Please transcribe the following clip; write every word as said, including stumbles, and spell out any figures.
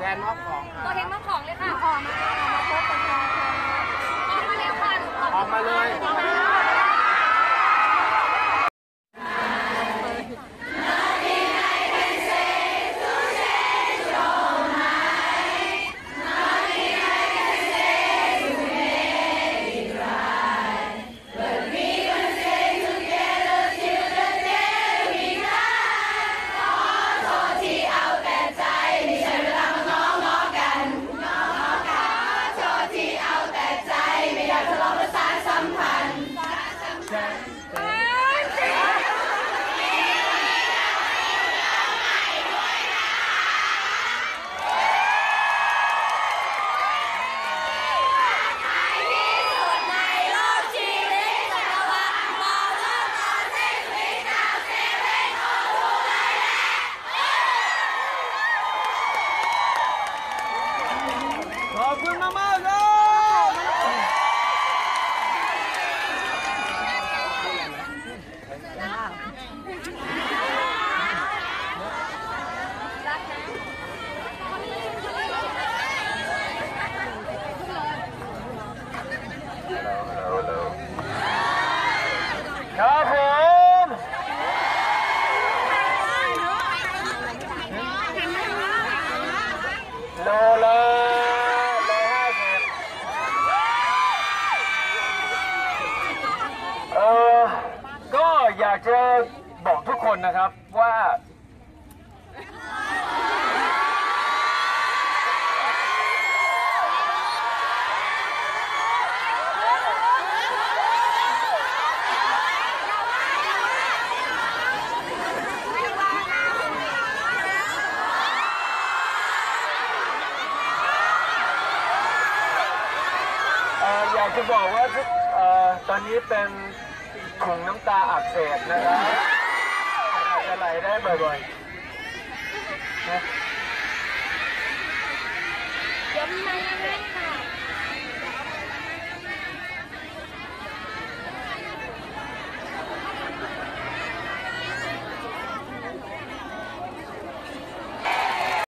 นมอบของตัวแทนมอบของเลยค่ะออกมาออกมาพบกันออกมาเร็วค่ะออกมาเลยขอบคุณมากมากเลยครับผมโลเลยเออก็อยากจะบอกทุกคนนะครับว่าอยากจะบอกว่าตอนนี้เป็นถุงน้ำตาอักเสบนะครับอาจจะไหลได้บ่อยๆนะเดี๋ยวมีไม้ให้ค่ะ